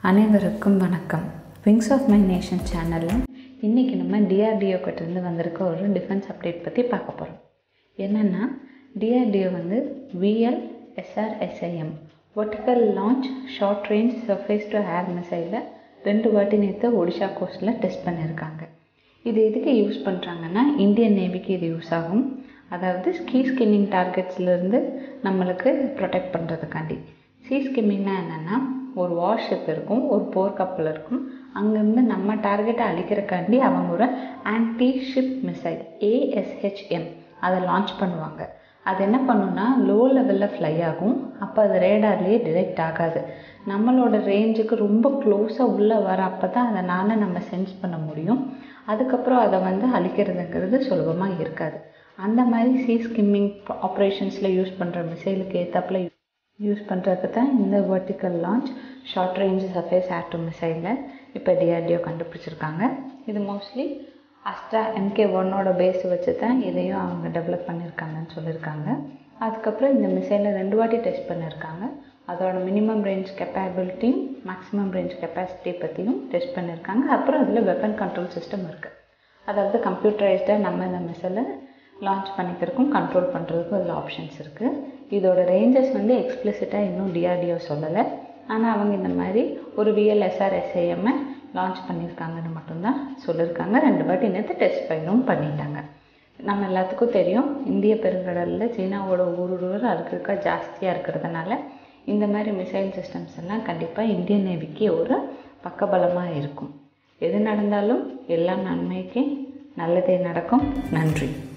அனைவருக்கும் வணக்கம். Wings of my nation சேனலில் இன்றைக்கி நம்ம டிஆர்டிஓ கிட்டேருந்து வந்திருக்க ஒரு டிஃபென்ஸ் அப்டேட் பற்றி பார்க்க போகிறோம். என்னென்னா, DRDO VLSRSIM vertical launch short range surface to air மிசைலை 2 வாட்டி நேற்று ஒடிஷா கோஸ்ட்டில் டெஸ்ட் பண்ணியிருக்காங்க. இது எதுக்கு யூஸ் பண்ணுறாங்கன்னா, இந்தியன் நேவிக்கு இது யூஸ் ஆகும். அதாவது ஸ்கின்னிங் டார்கெட்ஸ்லேருந்து நம்மளுக்கு ப்ரொடெக்ட் பண்ணுறதுக்காண்டி. ஸ்கிம்மிங்னா என்னென்னா, ஒரு வார்ஷிப் இருக்கும், ஒரு போர் கப்பல் இருக்கும். அங்கேருந்து நம்ம டார்கெட்டை அழிக்கிறக்காண்டி அவங்க ஒரு ஆன்டி ஷிப் மிசைல் ASHM அதை லான்ச் பண்ணுவாங்க. அது என்ன பண்ணுன்னா, லோ லெவலில் ஃப்ளை ஆகும். அப்போ அது ரேடார்லேயே டிடெக்ட் ஆகாது. நம்மளோட ரேஞ்சுக்கு ரொம்ப க்ளோஸாக உள்ளே வர அப்போ தான் அதனால் நம்ம சென்ஸ் பண்ண முடியும். அதுக்கப்புறம் அதை அழிக்கிறதுங்கிறது சுலபமாக இருக்காது. அந்த மாதிரி ஸ்கிம்மிங் ஆப்ரேஷன்ஸில் யூஸ் பண்ணுற மிசைலுக்கு ஏற்றாப்புல யூஸ் பண்ணுறதுக்கு தான் இந்த vertical launch short range surface air to மிசைலை இப்போ டிஆர்டிஓ கண்டுபிடிச்சிருக்காங்க. இது மோஸ்ட்லி அஸ்ட்ரா MK1 பேஸ் வச்சு தான் இதையும் அவங்க டெவலப் பண்ணியிருக்காங்கன்னு சொல்லியிருக்காங்க. அதுக்கப்புறம் இந்த மிசைலை 2 வாட்டி டெஸ்ட் பண்ணியிருக்காங்க. அதோட மினிமம் ரேஞ்ச் கெப்பாபிலிட்டியும் மேக்ஸிமம் ரேஞ்ச் கெப்பாசிட்டி பற்றியும் டெஸ்ட் பண்ணியிருக்காங்க. அப்புறம் அதில் வெப்பன் கண்ட்ரோல் சிஸ்டம் இருக்குது. அதாவது கம்ப்யூட்டரைஸ்டாக நம்ம இந்த மிசைலை லான்ச் பண்ணிக்கிறதுக்கும் கண்ட்ரோல் பண்ணுறதுக்கும் இதில் ஆப்ஷன்ஸ் இருக்குது. இதோட ரேஞ்சஸ் எக்ஸ்பிளிசிட்டாக இன்னும் டிஆர்டிஓ சொல்லலை. ஆனால் அவங்க இந்த மாதிரி ஒரு VLSRSIM லான்ச் பண்ணியிருக்காங்கன்னு மட்டும்தான் சொல்லியிருக்காங்க. 2 வாட்டி நேற்று டெஸ்ட் ஃபைலும் பண்ணிட்டாங்க. நம்ம எல்லாத்துக்கும் தெரியும், இந்திய பெருங்கடலில் சீனாவோட ஊடுருவல் அதுக்கு ஜாஸ்தியாக இருக்கிறதுனால இந்த மாதிரி மிசைல் சிஸ்டம்ஸ் எல்லாம் கண்டிப்பாக இந்தியன் நேவிக்கு ஒரு பக்கபலமாக இருக்கும். எது நடந்தாலும் எல்லாம் நன்மைக்கு நல்லதே நடக்கும். நன்றி.